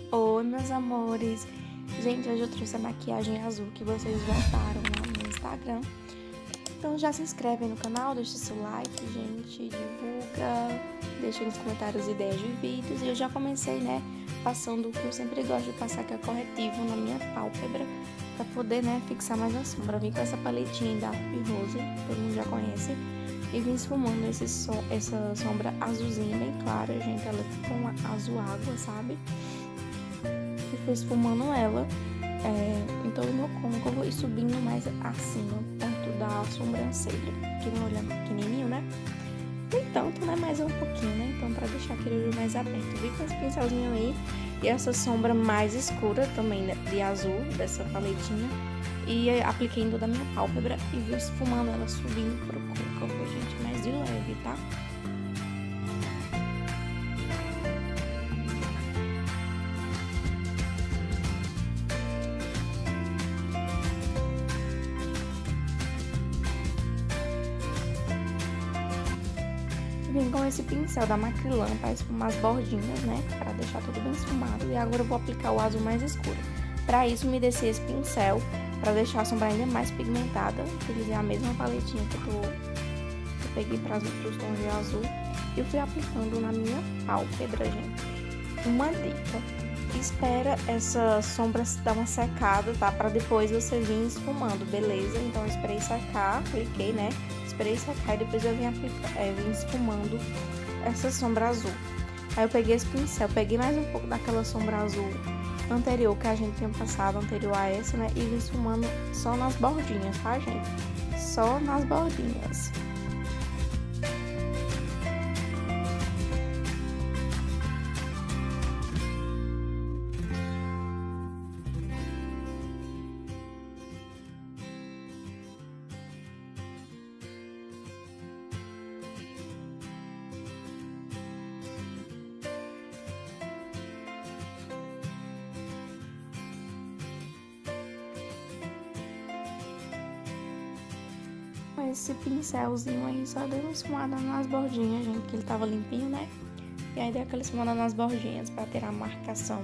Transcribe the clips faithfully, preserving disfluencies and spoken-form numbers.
Oi, meus amores! Gente, hoje eu trouxe a maquiagem azul que vocês votaram lá no Instagram. Então já se inscreve aí no canal, deixa seu like, gente, divulga, deixa nos comentários ideias de vídeos. E eu já comecei, né, passando o que eu sempre gosto de passar, que é corretivo na minha pálpebra, pra poder, né, fixar mais a sombra. Eu vim com essa paletinha da Rose, todo mundo já conhece, e vim esfumando esse so essa sombra azulzinha bem clara, gente, ela é tipo uma azul água, sabe? E fui esfumando ela, é, em todo o meu côncavo e subindo mais acima, perto da sobrancelha, que meu olho é pequenininho, né? Nem tanto, né? Mas é um pouquinho, né? Então, pra deixar aquele olho mais aberto. Vi com esse pincelzinho aí e essa sombra mais escura também, né, de azul, dessa paletinha. E apliquei em toda a minha pálpebra e vou esfumando ela subindo pro côncavo, gente, mais de leve, tá? Vim com esse pincel da Macrylan para esfumar as bordinhas, né? Para deixar tudo bem esfumado. E agora eu vou aplicar o azul mais escuro. Para isso, me desci esse pincel para deixar a sombra ainda mais pigmentada. Utilizei a mesma paletinha que eu, tô, que eu peguei para os outros tons de azul. E eu fui aplicando na minha pálpebra, gente. Uma dica. Espera essa sombra dar uma secada, tá? Para depois você vir esfumando, beleza? Então eu esperei secar, apliquei, né? Esperei secar e depois eu vim, aplicar, é, vim esfumando essa sombra azul. Aí eu peguei esse pincel, peguei mais um pouco daquela sombra azul anterior que a gente tinha passado, anterior a essa, né? E vim esfumando só nas bordinhas, tá, gente? Só nas bordinhas. Esse pincelzinho aí só deu uma esfumada nas bordinhas, gente, que ele tava limpinho, né? E aí deu aquela esfumada nas bordinhas pra ter a marcação.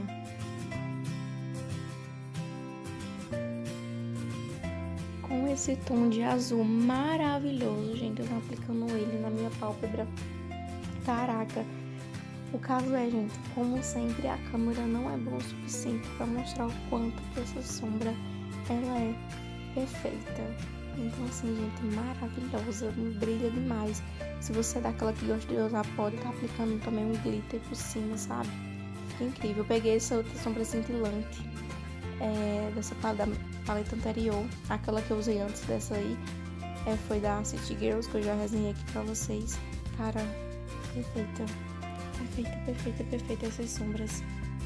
Com esse tom de azul maravilhoso, gente, eu tô aplicando ele na minha pálpebra. Caraca! O caso é, gente, como sempre, a câmera não é boa o suficiente pra mostrar o quanto que essa sombra, ela é perfeita. Então, assim, gente, maravilhosa, brilha demais. Se você é daquela que gosta de usar, pode estar aplicando também um glitter por cima, sabe? Fica incrível. Eu peguei essa outra sombra cintilante, é, dessa paleta, paleta anterior. Aquela que eu usei antes dessa aí, é, foi da City Girls, que eu já resenhei aqui pra vocês. Cara, perfeita. Perfeita, perfeita, perfeita essas sombras.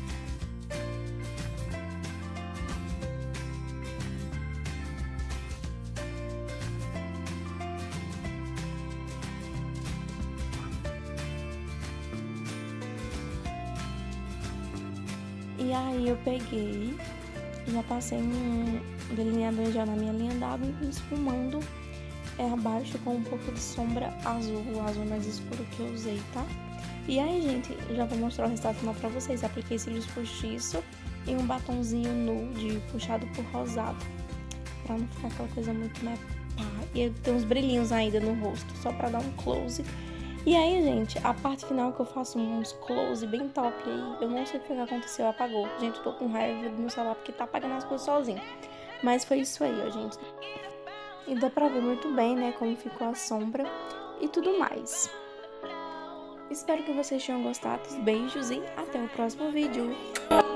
E aí eu peguei, já passei um delineador já na minha linha d'água e esfumando é, abaixo com um pouco de sombra azul, o azul mais escuro que eu usei, tá? E aí, gente, já vou mostrar o resultado final pra vocês. Apliquei cílios postiço e um batonzinho nude puxado por rosado, pra não ficar aquela coisa muito, né, pá. E tem uns brilhinhos ainda no rosto, só pra dar um close. E aí, gente, a parte final que eu faço uns close bem top aí, eu não sei o que aconteceu, apagou. Gente, eu tô com raiva do meu celular porque tá apagando as coisas sozinho. Mas foi isso aí, ó, gente. E dá pra ver muito bem, né, como ficou a sombra e tudo mais. Espero que vocês tenham gostado. Beijos e até o próximo vídeo.